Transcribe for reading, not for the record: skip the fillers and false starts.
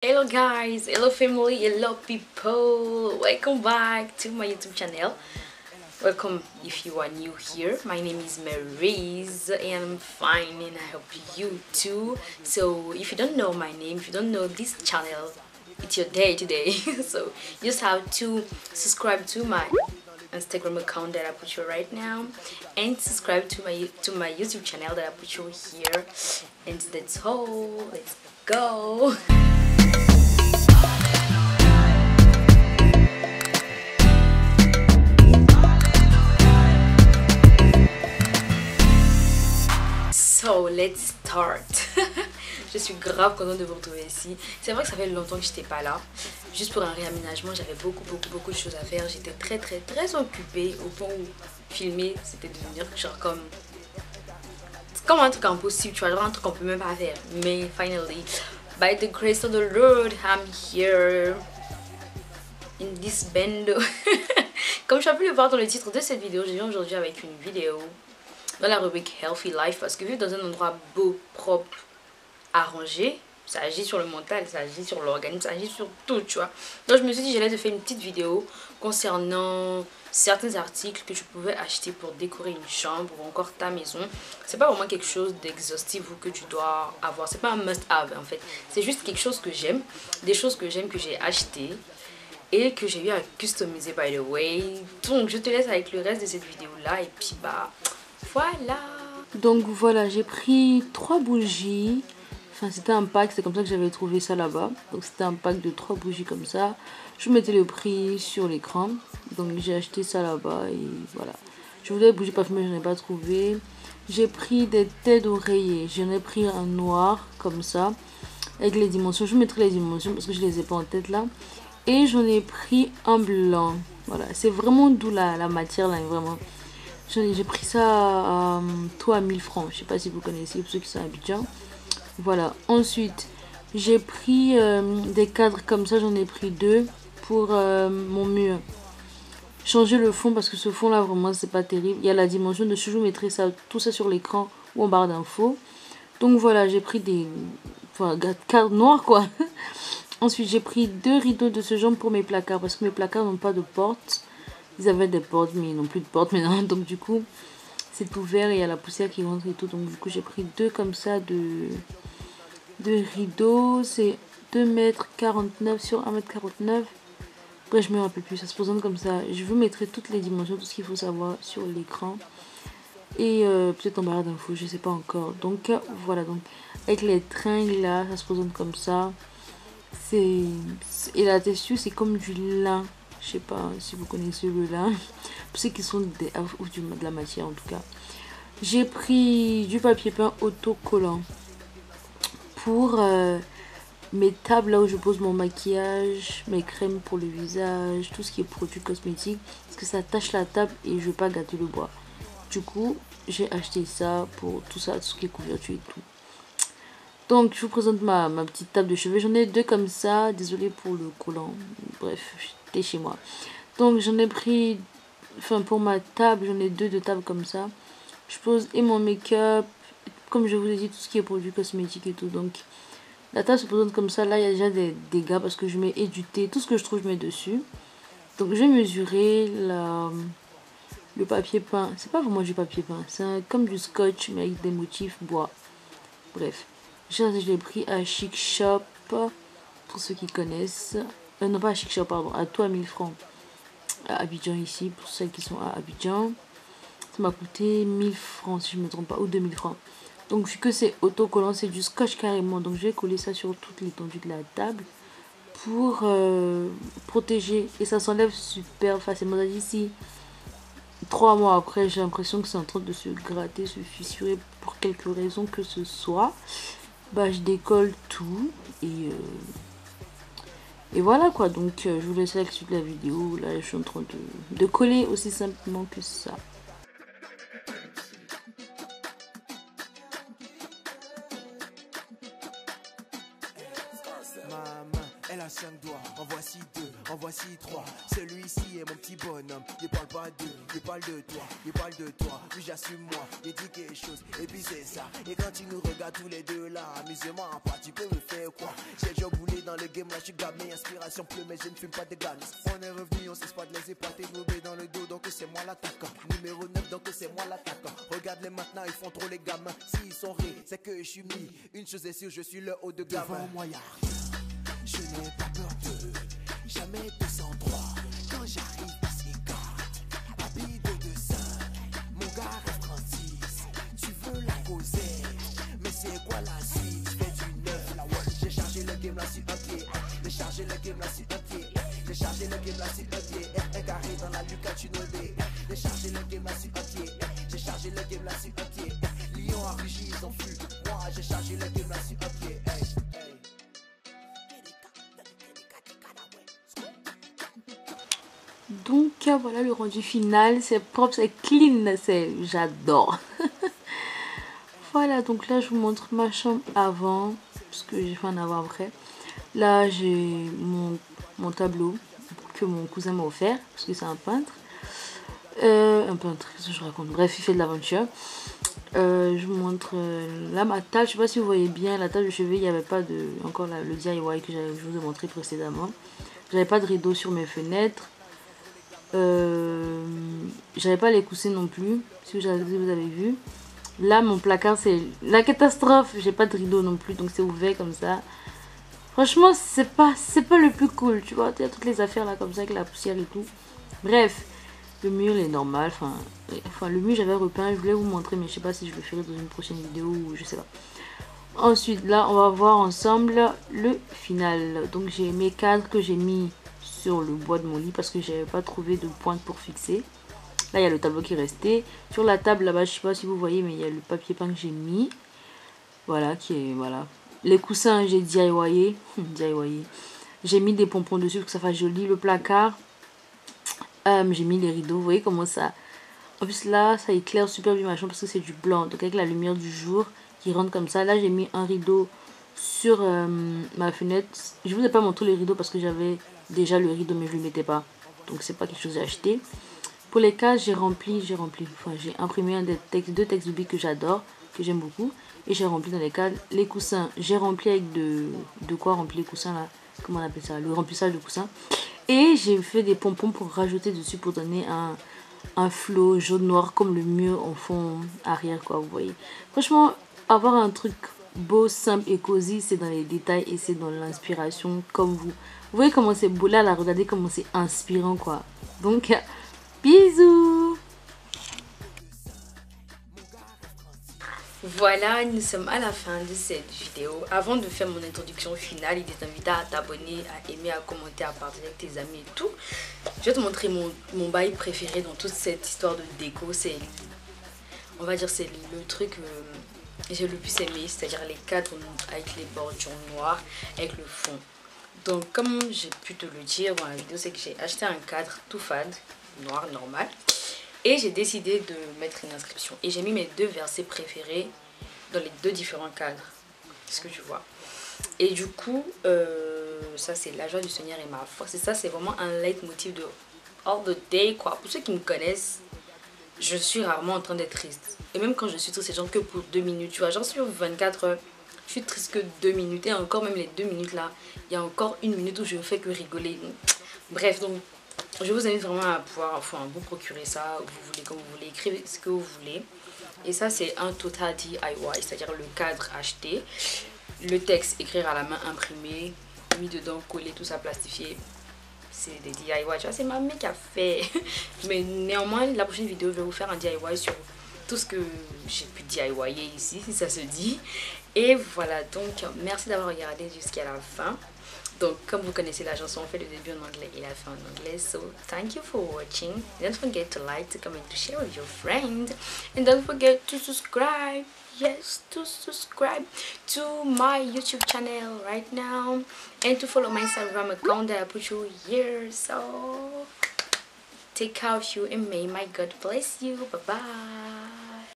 Hello guys, hello family, hello people, welcome back to my YouTube channel. Welcome if you are new here. My name is Maryse and I'm fine and I hope you too. So if you don't know my name, if you don't know this channel, it's your day today. So you just have to subscribe to my Instagram account that I put you right now and subscribe to my YouTube channel that I put you here. And that's all. Let's go. So let's start. Je suis grave contente de vous retrouver ici. C'est vrai que ça fait longtemps que j'étais pas là. Juste pour un réaménagement, j'avais beaucoup de choses à faire. J'étais très occupée au point où filmer c'était devenir genre comme un truc impossible, tu vois, genre un truc qu'on peut même pas faire. Mais finally, by the grace of the Lord, I'm here in this bando. Comme tu as pu le voir dans le titre de cette vidéo, je viens aujourd'hui avec une vidéo dans la rubrique Healthy Life parce que vu dans un endroit beau, propre, arrangé, ça agit sur le mental, ça agit sur l'organisme, ça agit sur tout, tu vois. Donc je me suis dit j'allais te faire une petite vidéo concernant certains articles que tu pouvais acheter pour décorer une chambre ou encore ta maison. C'est pas vraiment quelque chose d'exhaustif ou que tu dois avoir, c'est pas un must have en fait. C'est juste quelque chose que j'aime, des choses que j'aime que j'ai acheté et que j'ai eu à customiser by the way. Donc je te laisse avec le reste de cette vidéo là et puis bah voilà. Donc voilà, j'ai pris 3 bougies. Enfin c'était un pack, c'est comme ça que j'avais trouvé ça là-bas. Donc c'était un pack de 3 bougies comme ça. Je mettais le prix sur l'écran. Donc j'ai acheté ça là-bas et voilà. Je voulais des bougies parfumées, je n'en ai pas trouvé. J'ai pris des têtes d'oreiller. J'en ai pris un noir comme ça. Avec les dimensions. Je vous mettrai les dimensions parce que je les ai pas en tête là. Et j'en ai pris un blanc. Voilà, c'est vraiment doux la matière là, vraiment. J'ai pris ça à toi à 1000 francs. Je sais pas si vous connaissez, pour ceux qui sont à Abidjan. Voilà. Ensuite, j'ai pris des cadres comme ça. J'en ai pris 2 pour mon mur. Changer le fond parce que ce fond là vraiment c'est pas terrible. Il y a la dimension dessus. Je vous mettrai ça, tout ça sur l'écran ou en barre d'infos. Donc voilà, j'ai pris des cadres noirs quoi. Ensuite, j'ai pris 2 rideaux de ce genre pour mes placards parce que mes placards n'ont pas de porte. Ils avaient des portes mais ils n'ont plus de porte maintenant. Donc du coup, c'est ouvert et il y a la poussière qui rentre et tout. Donc du coup, j'ai pris 2 comme ça de rideaux. C'est 2,49 m sur 1,49 m. Bref, je me rappelle plus. Ça se présente comme ça. Je vous mettrai toutes les dimensions, tout ce qu'il faut savoir sur l'écran. Et peut-être en barre d'infos, je sais pas encore. Donc voilà, donc avec les tringles là, ça se présente comme ça. Et la texture c'est comme du lin. Je sais pas si vous connaissez le lin. Pour ceux qui sont de la matière en tout cas. J'ai pris du papier peint autocollant pour mes tables là où je pose mon maquillage, mes crèmes pour le visage, tout ce qui est produits cosmétiques. Parce que ça tache la table et je veux pas gâter le bois. Du coup, j'ai acheté ça pour tout ça, tout ce qui est couverture et tout. Donc je vous présente ma petite table de chevet. J'en ai 2 comme ça. Désolée pour le collant. Bref, j'étais chez moi. Donc j'en ai pris... Enfin pour ma table, j'en ai 2 de tables comme ça. Je pose et mon make-up. Comme je vous ai dit, tout ce qui est produits cosmétiques et tout. Donc la table se présente comme ça. Là il y a déjà des dégâts parce que je mets et du thé. Tout ce que je trouve je mets dessus. Donc je vais mesurer le papier peint. C'est pas vraiment du papier peint. C'est comme du scotch mais avec des motifs bois. Bref. Je l'ai pris à Chic Shop, pour ceux qui connaissent. Non, pas à Chic Shop, pardon, à toi 1000 francs. À Abidjan ici, pour celles qui sont à Abidjan. Ça m'a coûté 1000 francs, si je ne me trompe pas, ou 2000 francs. Donc, vu que c'est autocollant, c'est du scotch carrément. Donc, je vais coller ça sur toute l'étendue de la table pour protéger. Et ça s'enlève super facilement. Ici, 3 mois après, j'ai l'impression que c'est en train de se gratter, se fissurer pour quelque raison que ce soit. Bah je décolle tout et voilà quoi. Donc je vous laisse avec suite la vidéo. Là je suis en train de coller aussi simplement que ça. Elle a 5 doigts, en voici 2, en voici 3. Celui-ci est mon petit bonhomme. Il parle pas d'eux, il parle de toi, il parle de toi. Puis j'assume moi, il dit quelque chose, et puis c'est ça. Et quand il nous regarde tous les deux là, amusement à part, tu peux me faire quoi? J'ai déjà boulé dans le game là, je suis gamin, inspiration pleut, mais je ne fume pas de gamis. On est revenu, on s'espère de les épater, nous dans le dos, donc c'est moi l'attaquant. Numéro 9, donc c'est moi l'attaquant. Regarde-les maintenant, ils font trop les gamins. S'ils sont rés, c'est que je suis mis. Une chose est sûre, je suis le haut de gamin. Devant moi, y'a rien. Je n'ai pas peur d'eux, jamais 203. Quand j'arrive, c'est 4. Papy de 200, mon gars reste 36. Tu veux la causer, mais c'est quoi la suite? Je fais du 9, la one. J'ai chargé le game là sur un pied. J'ai chargé le game là sur un pied. J'ai chargé le game là sur un pied. Un carré dans la Lucas, tu nous dis. J'ai chargé le game là sur un pied. J'ai chargé le game là sur un pied. Lyon a rugi, ils ont fui. Moi, j'ai chargé le game là sur un pied. Hey, hey. Donc voilà le rendu final, c'est propre, c'est clean, j'adore. Voilà, donc là je vous montre ma chambre avant, parce que j'ai fait en avant après. Là j'ai mon tableau que mon cousin m'a offert, parce que c'est un peintre. Qu'est-ce que je raconte? Bref, il fait de l'aventure. Je vous montre là ma table, je sais pas si vous voyez bien, la table de chevet, il n'y avait pas de, encore là, le DIY que je vous ai montré précédemment. J'avais pas de rideau sur mes fenêtres. J'avais pas les coussins non plus, si vous avez vu. Là mon placard c'est la catastrophe, j'ai pas de rideau non plus, donc c'est ouvert comme ça. Franchement c'est pas le plus cool, tu vois, il y a toutes les affaires là comme ça avec la poussière et tout. Bref, le mur est normal, enfin le mur j'avais repeint, je voulais vous montrer mais je sais pas si je le ferai dans une prochaine vidéo ou je sais pas. Ensuite là on va voir ensemble le final. Donc j'ai mes cadres que j'ai mis sur le bois de mon lit parce que j'avais pas trouvé de pointe pour fixer. Là il y a le tableau qui est resté. Sur la table là-bas, je sais pas si vous voyez, mais il y a le papier peint que j'ai mis. Voilà, voilà. Les coussins j'ai DIYé. J'ai mis des pompons dessus pour que ça fasse joli. Le placard, j'ai mis les rideaux. Vous voyez comment ça. En plus là ça éclaire super bien ma chambre parce que c'est du blanc. Donc avec la lumière du jour qui rentre comme ça. Là j'ai mis un rideau sur ma fenêtre. Je vous ai pas montré les rideaux parce que j'avais déjà le rideau mais je ne le mettais pas, donc c'est pas quelque chose que j'ai acheté. Pour les cases j'ai imprimé deux textes bibliques que j'adore, que j'aime beaucoup, et j'ai rempli dans les cases. Les coussins j'ai rempli avec de quoi remplir les coussins là, comment on appelle ça, le remplissage de coussins, et j'ai fait des pompons pour rajouter dessus pour donner un flow jaune noir comme le mur en fond arrière quoi, vous voyez. Franchement avoir un truc beau, simple et cosy, c'est dans les détails et c'est dans l'inspiration comme vous. Vous voyez comment c'est beau là, regardez comment c'est inspirant quoi. Donc bisous. Voilà, nous sommes à la fin de cette vidéo. Avant de faire mon introduction finale, il t'invite à t'abonner, à aimer, à commenter, à partager avec tes amis et tout. Je vais te montrer mon bail préféré dans toute cette histoire de déco. C'est, on va dire, c'est le truc j'ai le plus aimé, c'est-à-dire les cadres avec les bordures noires, avec le fond. Donc comme j'ai pu te le dire dans la vidéo, c'est que j'ai acheté un cadre tout fade, noir normal, et j'ai décidé de mettre une inscription. Et j'ai mis mes deux versets préférés dans les deux différents cadres, ce que tu vois. Et du coup, ça c'est la joie du Seigneur et ma force. Et ça c'est vraiment un leitmotiv de all the day quoi. Pour ceux qui me connaissent, je suis rarement en train d'être triste. Et même quand je suis triste, c'est genre que pour 2 minutes, tu vois. Genre sur 24 heures, je suis triste que 2 minutes. Et encore même les 2 minutes là, il y a encore 1 minute où je ne fais que rigoler. Bref, donc je vous invite vraiment à pouvoir vous procurer ça, vous voulez, comme vous voulez, écrivez ce que vous voulez. Et ça c'est un total DIY, c'est-à-dire le cadre acheté, le texte écrire à la main, imprimé, mis dedans, collé, tout ça plastifié. C'est des DIY, tu vois, c'est ma mère qui a fait. Mais néanmoins, la prochaine vidéo, je vais vous faire un DIY sur tout ce que j'ai pu DIYer ici, si ça se dit. Et voilà, donc merci d'avoir regardé jusqu'à la fin. Donc comme vous connaissez la chanson, on fait le début en anglais et la fin en anglais. So thank you for watching. Don't forget to like, to comment, to share with your friends. And don't forget to subscribe. Yes, to subscribe to my YouTube channel right now. And to follow my Instagram account that I put you here. So take care of you and may my God bless you. Bye bye.